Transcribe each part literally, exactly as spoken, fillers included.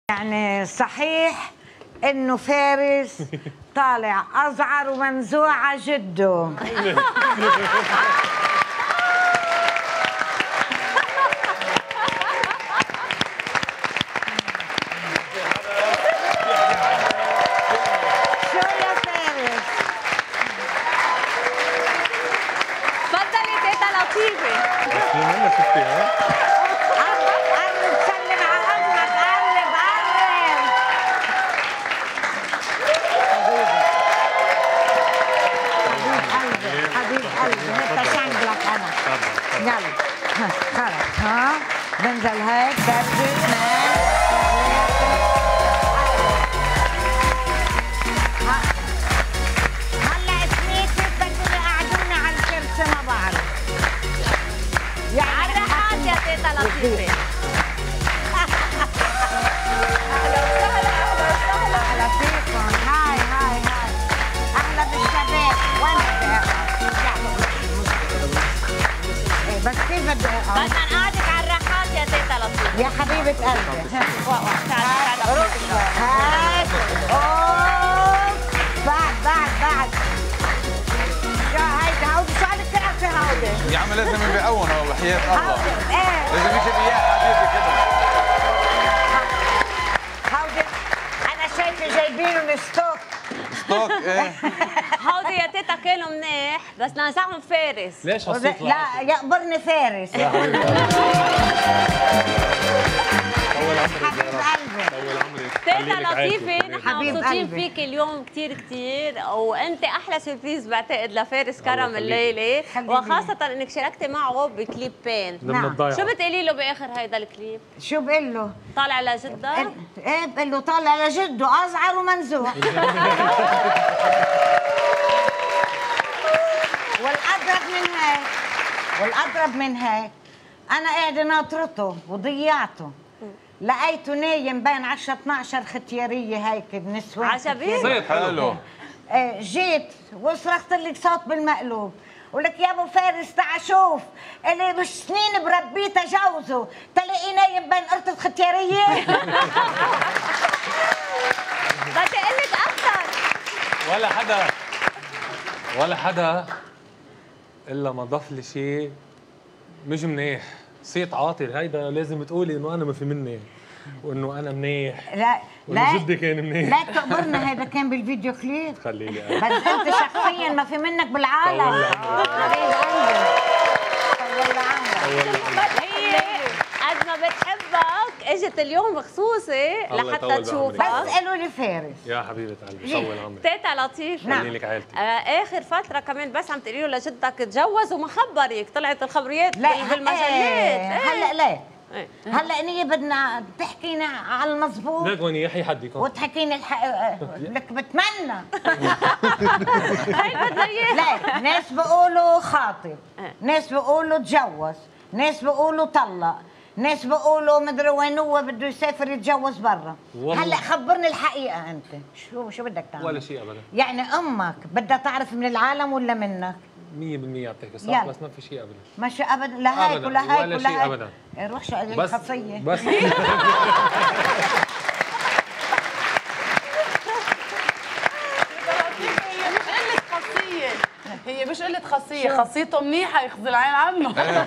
يعني صحيح انه فارس طالع ازعر ومنزوع على جده. شو يا فارس؟ تفضلي تيتا لطيفة. بس لما شفتيها قرب تسلم على امك، قرب قرب. حبيب قلبي انت شنقلك انا. يلا خلص ها بنزل هيك درجة هلا سنيتي بدهم يقعدونا على الكرسي ما بعرف. على الرحاب يا تيتا لطيفة. أهلا وسهلا أهلا وسهلا. أهلا فيكم. هاي هاي هاي أهلا بالشباب. وين بدي أقعد؟ إيه بس كيف بدي أقعد؟ بدنا نقعدك على الرحاب يا تيتا لطيفة. يا حبيبة قلبي. تعالي تعالي. هاي أوه بعد بعد بعد. شو هيدا هودي شو هالكراسي هودي؟ يا عم لازم يبيعون هو وحياة الله. هودي إيه لازم يجي بياع حبيبي كده. هودي أنا شايفة جايبينه من ستوك. ستوك ايه؟ هودي يا تيتا كانوا منيح بس نازعهم فارس. ليش هالصوت لا يقبرني فارس. يا حبيبي طول عمرك حبيب يا رب. قلبي. طول عمرك. تيتا لطيفة نحن حبيب مبسوطين قلبي. فيك اليوم كثير كثير وانت احلى سربريز بعتقد لفارس كرم يخليك. الليله خليني. وخاصة انك شاركتي معه بكليبين. لما نعم. تضيع شو بتقولي له باخر هيدا الكليب؟ شو بقول له؟ طالع لجدة؟ ايه بقول له طالع لجده ازعر ومنزوع. والاضرب من هيك والاضرب من هيك انا قاعده ناطرته وضيعته، لقيته نايم بين عشرة اثنعش ختياريه هيك بنسوان. عشبيه؟ صيت حلو. آه، جيت وصرخت لك صوت بالمقلوب ولك يا ابو فارس تعال شوف اللي مش سنين بربيه تجاوزه تلاقيه نايم بين قرطة ختياريه. بدي اقول لك اكثر. ولا حدا ولا حدا الا ما ضاف لي شيء مش منيح. صيت عاطل هيدا لازم تقولي انه انا ما في مني وانه انا منيح لا وانه لا جدي كان منيح. لا تقبرنا هذا كان بالفيديو كليب. خلي لي بس انت شخصيا ما في منك بالعالم. طول عمرك. حبيب قلبي طول عمرك. هي قد ما بتحبك اجت اليوم خصوصي الله لحتى يطول تشوفك. بس قالوا لي فارس. يا حبيبه قلبي طول عمرك. تيتا لطيفة. خلي لك عيلتي. آه اخر فترة كمان بس عم تقولي له لجدك تجوز وما خبرك، طلعت الخبريات لا بالمجلات. ايه. هلا لا ايه. هلا نية بدنا تحكينا على المضبوط ليكوني يحيى حدكم وتحكيني الحق. لك بتمنى. هي بدنا اياها. لا ناس بيقولوا خاطب، إيه. ناس بيقولوا تجوز، ناس بيقولوا طلق، ناس بيقولوا مدري وين هو بده يسافر يتجوز برا. والله. هلا خبرني الحقيقة أنت، شو شو بدك تعمل؟ ولا شيء ابدا. يعني أمك بدها تعرف من العالم ولا منك؟ مية بالمية عم تحكي يلا. صح بس ما في شيء ابدا. مش أبدا لا هيك أبداً، ولا هيك ولا ولا شيء هيك. أبداً. إيه، روح شو قال بس الخصية. بس هي مش قلة خاصية، خاصيته منيحة يخزي العين عنه.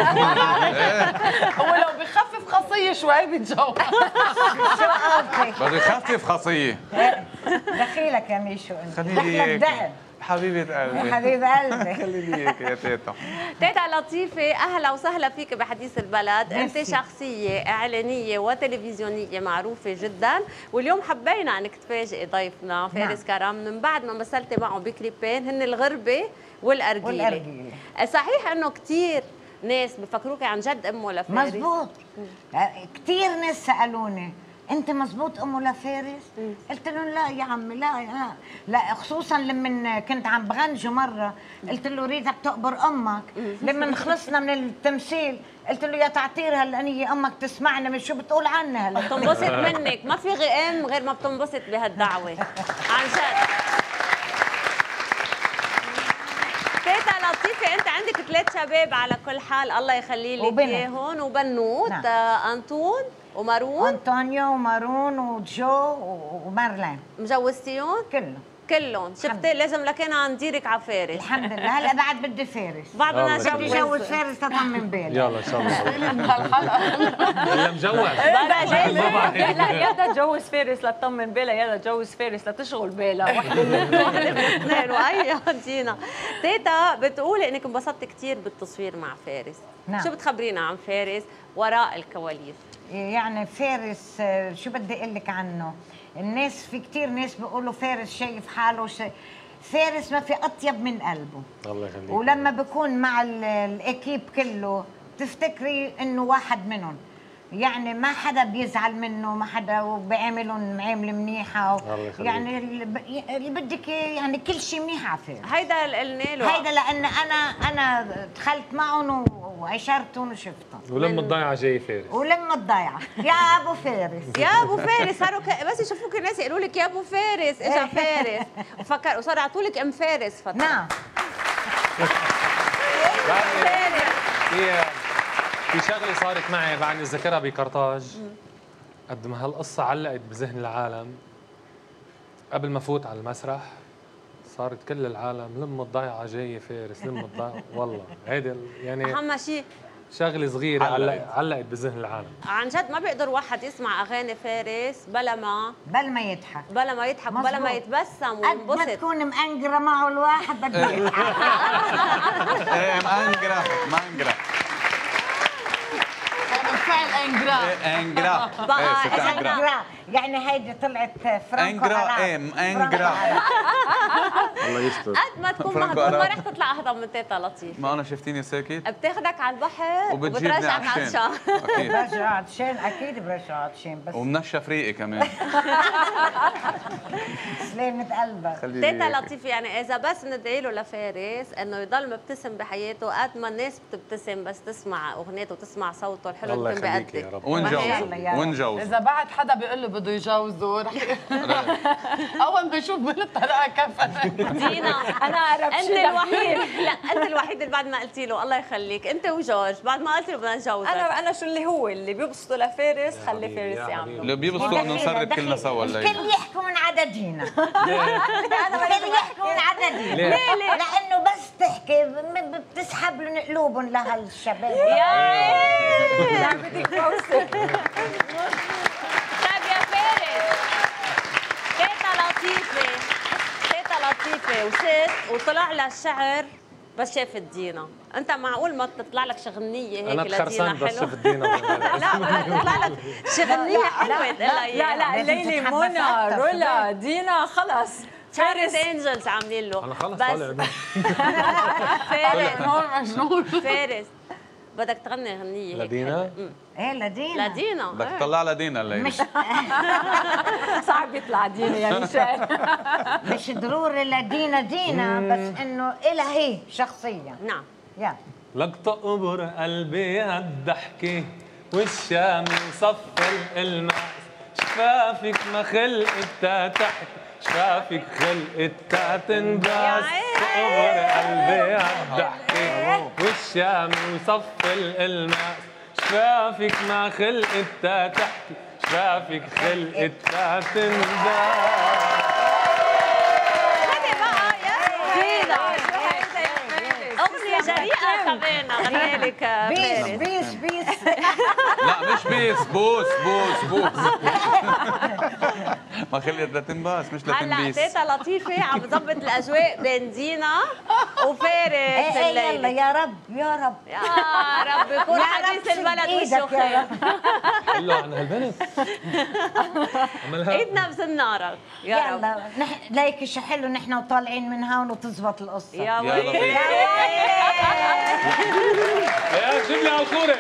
هو لو بخفف خاصية شوي بيتجوز. شو قصدك؟ بده يخفف خاصية. دخيلك يا ميشو انت. خلي لي دخلك اياك دقن حبيبة يا قلبي. حبيب قلبي. خلي لي اياك يا تيتا. تيتا لطيفة أهلا وسهلا فيك بحديث البلد. أنت ميرسي. شخصية إعلانية وتلفزيونية معروفة جدا واليوم حبينا أنك تفاجئي ضيفنا فارس كرم من بعد ما مثلتي معه بكليبين هن الغربة والأرجيلة. والأرجيلة. صحيح أنه كثير ناس بفكروك عن جد أمه لفارس. مزبوط. كثير ناس سألوني انت مزبوط امه لفارس؟ قلت لهم لا يا عمي لا لا لا، خصوصا لما كنت عم بغنجه مره قلت له ريتك تقبر امك. لما خلصنا من التمثيل قلت له يا تعطير هلا هي امك تسمعنا من شو بتقول عنها هلا. بتنبسط منك، ما في غيام غير ما بتنبسط بهالدعوه عن جد. تيتا لطيفه انت عندك ثلاث شباب على كل حال، الله يخلي لك وبنت. اياهم، وبنوت. نعم. آه، انطون ومارون. انطونيو ومارون وجو ومارلين مجوزتيهم كله. كلهم؟ شفتي لازم لكان عم نديرك على فارس. الحمد لله. هلا بعد بدي فارس. بعضنا الله بدي جوز جوز. فارس تطمن بالي. يلا ان شاء الله. الحلقه الا مجوز. بلا جاي. لا يا بدها تجوز فارس لتطمن بالها، يا بدها تجوز فارس لتشغل بالها. وحده من الاثنين وهي دينا. تيتا بتقول انك انبسطت كثير بالتصوير مع فارس. نعم. شو بتخبرينا عن فارس وراء الكواليس؟ يعني فارس آه، شو بدي اقول لك عنه؟ الناس في كتير ناس بيقولوا فارس شايف حاله شيء. فارس ما في اطيب من قلبه. الله يخليك. ولما بكون مع ال- الاكيب كله تفتكري انه واحد منهم. يعني ما حدا بيزعل منه، ما حدا وبيعملهم معامله منيحه. الله يخليك. يعني اللي ب- اللي بدك إياه، يعني كل شيء منيح على فارس. هيدا اللي قلنا له. هيدا لان انا انا دخلت معهم وعشرتهم وشفتهم. ولما الضيعه جاي فارس. ولما الضيعه يا ابو فارس. يا ابو فارس صاروا ك... بس يشوفوك الناس يقولوا لك يا ابو فارس، اجا فارس وفكر وصار يعطوا لك ام فارس فترة. نعم. بعدني في في شغله صارت معي بعدني ذكرها بقرطاج. قد ما هالقصه علقت بذهن العالم، قبل ما فوت على المسرح صارت كل العالم لما الضيعه جايه فارس، لما الضيعه والله هيدي يعني اهم شيء شغله صغيره علقت. علقت علقت بذهن العالم. عن جد ما بيقدر واحد يسمع اغاني فارس بلا ما بل ما يضحك. بلا ما يضحك وبلا ما مزبوط. يتبسم قد ما وينبسط. تكون مأنقرة معه الواحد بده يضحك. ايه مانجرا مانجرا فعل انجرا. انجرا بقى ايه ست إذا انجرا أنقرة. يعني هيدي طلعت فرانكو أنقرة، أراب. إيه، أنقرة. فرانكو أراب. الله يستر. قد ما تكون فرانكو مهضوم ما أراب. رح تطلع اهضم من تيتا لطيف. ما انا شفتيني ساكت بتاخدك على البحر وبتجيبني وبترجعك عطشان عطشان. اكيد برجع عطشان اكيد برجع عطشان بس ومنشف ريقي كمان. سلامة قلبك. خلي تيتا لي لطيفة، يعني إذا بس ندعي له لفارس إنه يضل مبتسم بحياته قد ما الناس بتبتسم بس تسمع أغنيته وتسمع صوته الحلو الله يمكن يخليك يا بقدك. رب. ونجوز يلا يا رب. ونجوز اذا بعد حدا بيقول له بده يجوزه رح اول ما يشوف بالطريقه كفن. دينا انا اعرف أنت شيء الوحيد، لا أنت الوحيد اللي بعد ما قلتي له الله يخليك، أنت وجورج بعد ما قلتي له بدنا نجوزك. انا انا شو اللي هو اللي بيبسطوا لفارس خلي حبيبي، فارس يا يعمله. اللي بيبسطوا انه نسرب كلنا سوا الليله. الكل يحكوا من عددينا. انا الكل يحكوا من عددنا. ليه؟ ليه ليه؟ لانه بس تحكي ب- بتسحب لهم قلوبهم لهالشباب. يا عيني. لا بدك توصل. طيب يا فارس، تيتا لطيفة تيتا لطيفة وست وطلع لها الشعر بس شافت دينا، أنت معقول ما تطلع لك شغنية هيك انا لدينا تخرسان بس حلوة؟ شفت دينا. لا ولا تطلع لك شغنية حلوة تقلها لا لا لازم الليلة تتحدث منى أكتر، رولا دينا خلص فارس انجلز عاملين له انا خلص بس طالع. فارس هون مجنون. فارس بدك تغني غنية هيك لدينا؟ حلوة. أمم. ايه لدينا. لدينا بدك إيه. تطلع لدينا الليله. مش صعب يطلع دينا يا مشان. مش ضروري لدينا دينا بس انه إلها هي شخصيا. نعم. يلا لك تقبر قلبي هالضحكة والشام صف الالماس، شفافك ما خلقتها تحكي، شفافك خلقتها تنباس. تقبر قلبي هالضحكة والشام وصف الالماس، شفافك ما خلقتها تحكي، شفافك خلقتها تنباس. هذه بقى يا دينا أغنية جريئة كمان غنيها لك بيس فارس. بيس بيس. لا مش بيس بوس بوس بوس. ما خلقت لتنباس مش هلا لتنبيس. تيتا لطيفة عم تظبط الأجواء بين دينا وفارس ايه ايه يلا الليلة. يا رب يا رب. يا رب يكون يا حديث رب البلد شد وشه إيدك يا خير. قل له عن هالبنت. عملها ايدنا بسنارك يا رب. يلا نح... ليك شو حلو نحن وطالعين من هون وتزبط القصه. يا يا ويلي لطيف. يا جيب لي هالكورة.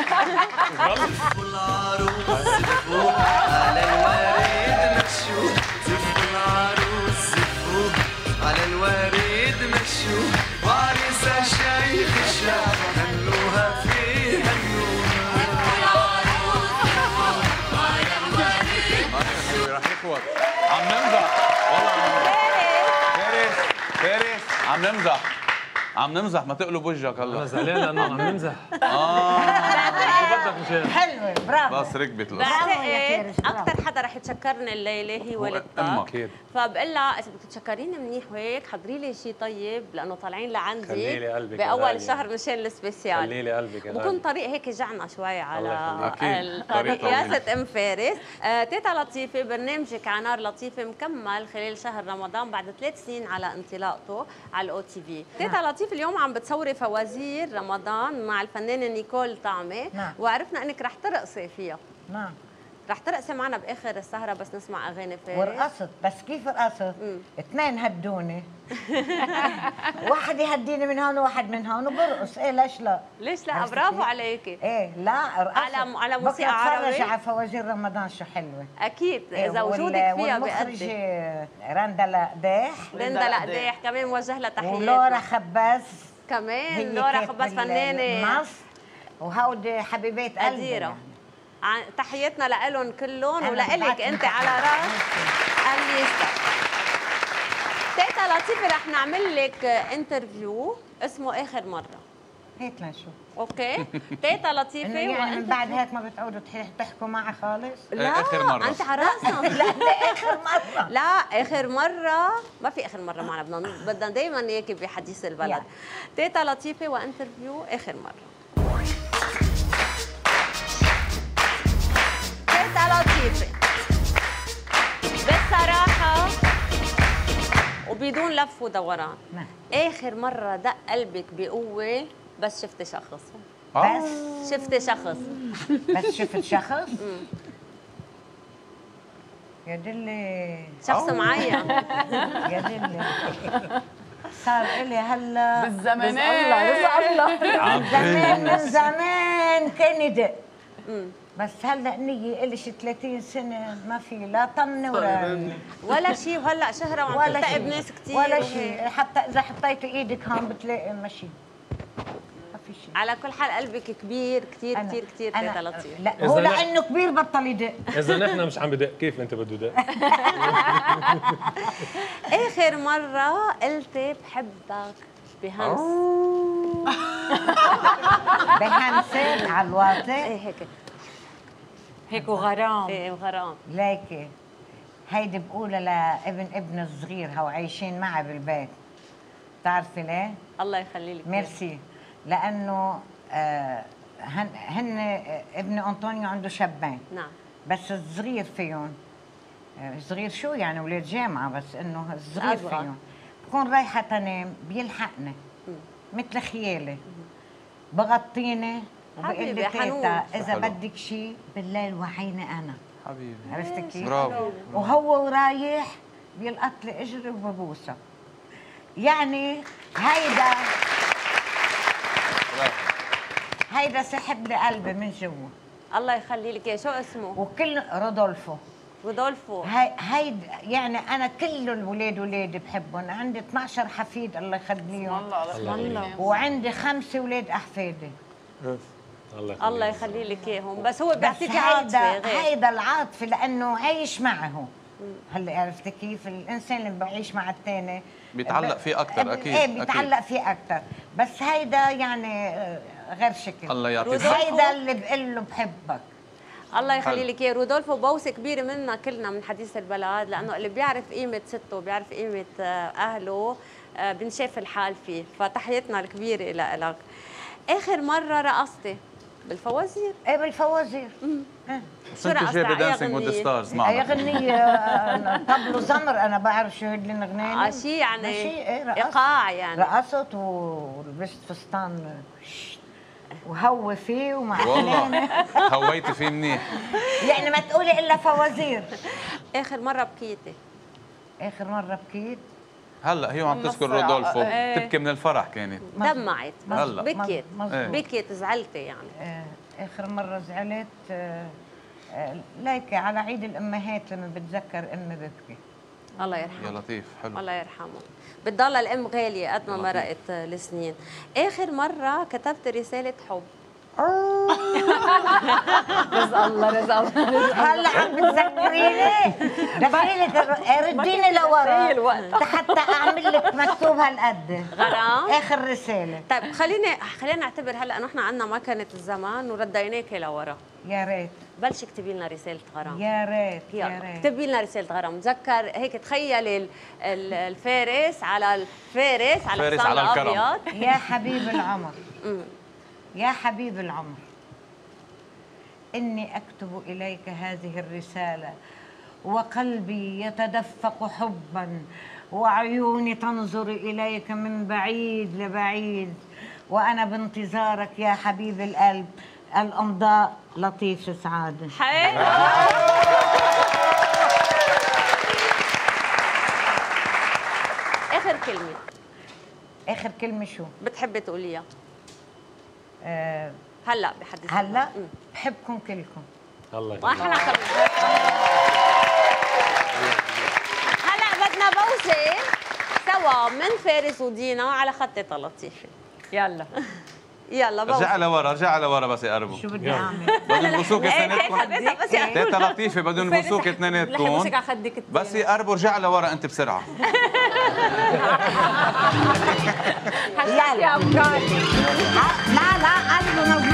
العروس زفوا على الوريد مشوا، زفوا العروس زفوا على الوريد مشوا، وعريسها شايف الشعب هنوها فيه هنوها. رح يفوت. عم نمزح والله عم نمزح. فارس فارس عم نمزح. عم نمزح ما تقلب وجهك انا هلا. زعلان لانه عم نمزح. اه شو بدك مشان؟ حلوه برافو. بس ركبت القصه. بعتقد اكثر حدا رح يتشكرني الليله هي والدتك. اكيد. فبقول لها اذا بدك تشكريني منيح وهيك حضري لي شيء طيب لانه طالعين لعندي خلي لي قلبك يا باول غالية. الشهر مشان السبيسيال. خلي لي قلبك يا بكون غالي. طريق هيك جعنا شوي على الله يخليك. أكيد. الطريق. طريق يا طويل. ست ام فارس. آه تيتا لطيفه برنامجك على نار لطيفه مكمل خلال شهر رمضان بعد ثلاث سنين على انطلاقته على الاو تي في. تيتا لطيفه اليوم عم بتصوري فوازير رمضان مع الفنانه نيكول طعمه. نعم. وعرفنا انك رح ترقصي فيها. نعم. رح ترقصي معنا باخر السهره بس نسمع اغاني فارس. ورقصت بس كيف رقصت؟ مم. اثنين هدوني. واحد يهديني من هون وواحد من هون وبرقص، ايه ليش لا؟ ليش لا؟ عرفتي برافو كيف؟ عليكي. ايه لا رقصت. على- على موسيقى بكره عربي؟ اتفرج على فوازير رمضان شو حلوه. اكيد إيه، اذا وال- وجودك فيها والمخرج بيأدي. رندا لقداح ليندا لقداح كمان موجه لها تحياتنا. ولورا خباز كمان لورا خباز فنانه مصر، وهودي حبيبات قلبي قديره. يعني. عن- تحياتنا لهم كلهم أنا ولك ببعت انت لك على راس الليسته. تيتا لطيفه رح نعمل لك انترفيو اسمه اخر مره. هيك لنشوف اوكي؟ تيتا لطيفه انه يعني من وإنترفيو- بعد هيك ما بتعودوا تح- تحكوا معي خالص. لا آخر مرة. انت على راسنا. لا اخر مره. لا اخر مره ما في اخر مره معنا، بدنا بدنا دائما اياكي بحديث البلد. يلا. تيتا لطيفه وانترفيو اخر مره. تيتا لطيفه بصراحه وبدون لف ودوران، نعم. اخر مره دق قلبك بقوه بس شفتي شخص. بس شفتي شخص. بس شفت شخص يا دلي شخص معين. يا دلي صار إلي هلا بالزمانات زمان من زمان كان يدق، بس هلا نية إلي شي ثلاثين سنة ما في لا طمنة ولا ولا شيء وهلا شهره وعم ولا تلتقي شيء بناس كثير ولا شيء، حتى إذا حطيتي إيدك هون بتلاقي ماشي ما في شيء. على كل حال قلبك كبير كثير أنا- كثير كثير أنا- تيتا لطيفه. لا إذا هو لا- لأنه كبير بطل يدق. اذا نحن مش عم بدق كيف انت بده دق؟ اخر مره قلتي بحبك بهمس. بهمسة على الواطي ايه هيك هيك وغرام. ايه غرام. ليكي هيدي بقولها لابن ابن الصغير هو عايشين معي بالبيت. بتعرفي ليه؟ الله يخلي لك ميرسي. لأنه آه هن, هن آه، ابن أنطونيو عنده شابين نعم. بس الصغير فيهم آه، صغير شو يعني ولاد جامعة، بس إنه الصغير أصغر. فيهم بكون رايحة تنام بيلحقني مثل خيالي بغطيني وبقول حبيبي، لي حنون. تيتا إذا حلو. بدك شيء بالليل وعيني أنا. حبيبي عرفتي كيف؟ برافو. وهو ورايح بيلقط لي اجري وببوسه. يعني هيدا هيدا سحب لي قلبي من جوا. الله يخلي لك إياه. شو اسمه؟ وكل رودولفو رودولفو. هي هيد يعني انا كل الولاد ولادي بحبهم، عندي اثنعش حفيد الله يخليهم الله الله وعندي خمسه ولاد احفادي. الله الله يخلي لك اياهم، بس هو بس بيعطيكي عاطفه هيدا غير. هيدا العاطفه لانه عايش معه. هلا عرفتي كيف الانسان اللي بعيش مع الثاني بيتعلق فيه أكتر، أكيد، ايه أكيد. بيتعلق فيه اكثر، بس هيدا يعني آه، غير شكل. الله يعطيك رودولفو. هيدا اللي بقول له بحبك. الله يخلي حلو. لك اياه. رودولفو بوسه كبيره منا كلنا من حديث البلد، لانه اللي بيعرف قيمه سته وبيعرف قيمه آه، اهله آه، بنشاف الحال فيه، فتحياتنا الكبيره لك. اخر مره رقصتي بالفوازير؟ ايه بالفوازير. إيه. بس انت رقصتي جايبه على أي دانسينج وذ غنية؟ ستارز اي معنا. غنية آه، طبل وزمر انا بعرف شو هدي الاغنية. اه شيء يعني ايه رقصت. ايقاع يعني. رقصت ولبست فستان وهوي فيه ومع والله فلانة. هويتي فيه منيح. يعني ما تقولي الا فوازير. اخر مره بكيتي؟ اخر مرة بكيت هلا هي وعم تذكر بالنص- رودولفو إيه. تبكي من الفرح كانت. دمعت هلا. بكيت مظبوط. إيه. بكيت زعلتي يعني. آه، اخر مره زعلت آه، آه، ليكي على عيد الامهات لما بتذكر امي ببكي. الله يا يرحمه. لطيف حلو. الله يرحمه. بتضل الام غاليه قد ما لطيف. مرقت السنين. اخر مره كتبت رساله حب رزق الله رزق الله. هلا عم بتذكريني؟ دخلي لك رديني لورا حتى اعمل لك مكتوب هالقد غرام اخر رساله. طيب خليني خلينا نعتبر هلا انه احنا عندنا مكنه الزمان ورديناكي لورا. يا ريت بلشي اكتبي لنا رساله غرام. يا ريت يا يلا ريت اكتبي لنا رساله غرام. تذكر هيك تخيلي ال- ال- الفارس على الفارس على فارس الحصان على الكرم. الابيض. يا حبيب العمر يا حبيب العمر، إني أكتب إليك هذه الرسالة وقلبي يتدفق حبا وعيوني تنظر إليك من بعيد لبعيد، وأنا بانتظارك يا حبيب القلب. الأمضاء لطيف سعادة. حلو. آخر كلمة آخر كلمة شو؟ بتحبي تقوليها؟ آه هلا بحدث هلا مم. بحبكم كلكم. الله يخليك. واحنا كمان. هلا بدنا بوسه سوا من فارس ودينا على خطة لطيفة. يلا يلا بوسه. رجع لورا رجع لورا بس يقربوا. شو بدي يلا. أعمل؟ بدهم يبوسوك اثنيناتكم. بس يا تيتا لطيفة بدهم يبوسوك اثنيناتكم. بوسك على خدك الثاني. بس يقربوا رجع لورا انت بسرعة. يا افكاري. لا لا قلبه موجود.